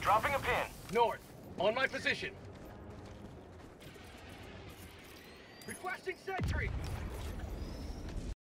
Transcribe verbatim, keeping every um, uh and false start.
Dropping a pin. North. On my position. Requesting sentry.